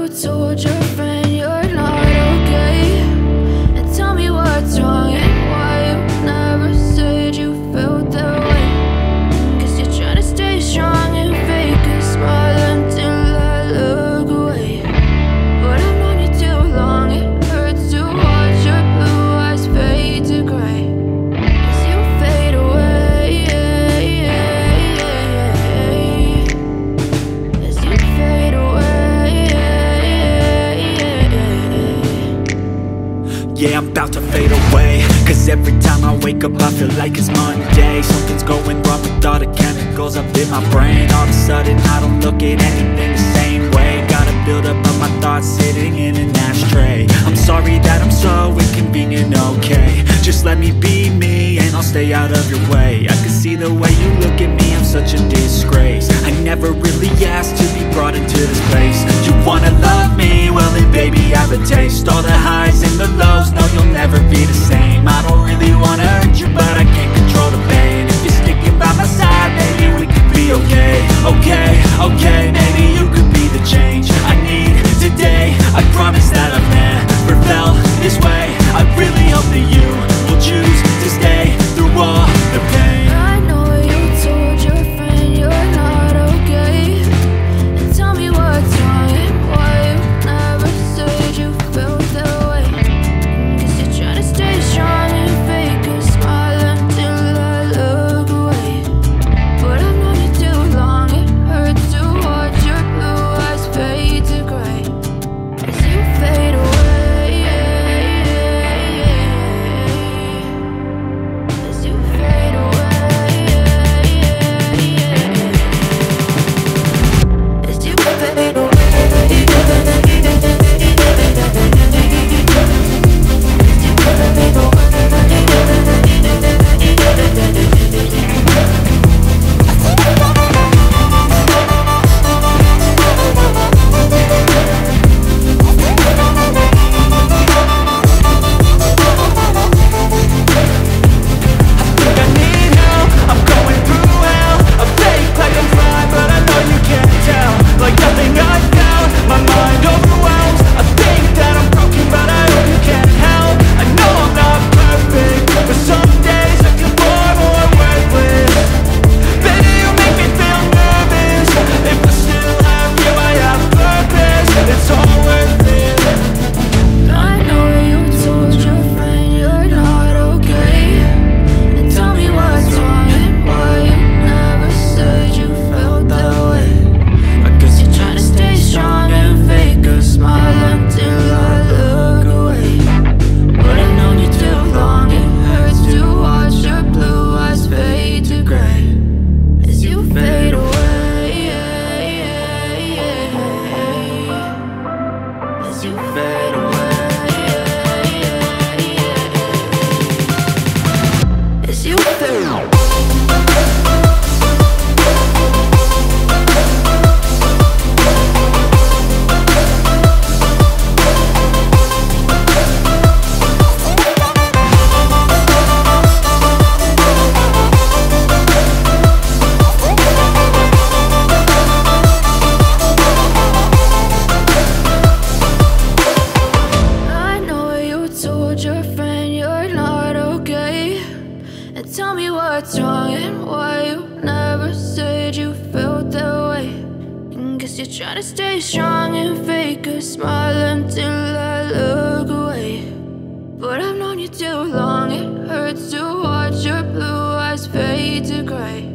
told your friend you're not okay, and tell me what's wrong and why you never said you felt that way. Cause you're trying to stay strong and fake a smile until I look away. But I've known you too long, it hurts to watch your blue eyes fade to gray as you fade away, as you fade away. Yeah, I'm about to fade away, cause every time I wake up I feel like it's Monday. Something's going wrong with all the chemicals up in my brain. All of a sudden I don't look at anything the same way. Gotta build up of my thoughts sitting in an ashtray. I'm sorry that I'm so inconvenient, okay. Just let me be me and I'll stay out of your way. I can see the way you look at me, I'm such a disgrace. I never really asked to be brought into this place. You wanna love me? Well then baby have a taste. All the highs and the lows, no you'll never be the same. I don't really wanna hurt you but I can't control the pain. If you're sticking by my side, maybe we could be okay. Okay, okay, maybe you could be the change I need today. I promise that I've never felt this way. I really hope that you will choose to stay through all the pain. I know you told your friend you're not okay, and tell me what's wrong and why you never said you felt that way. Cause you're trying to stay strong and fake a smile until I look away. But I've known you too long, it hurts to watch your blue eyes fade to gray as you fade away, as you fade away, as you fade away. Your friend you're not okay, and tell me what's wrong and why you never said you felt that way. And guess you're trying to stay strong and fake a smile until I look away. But I've known you too long, it hurts to watch your blue eyes fade to gray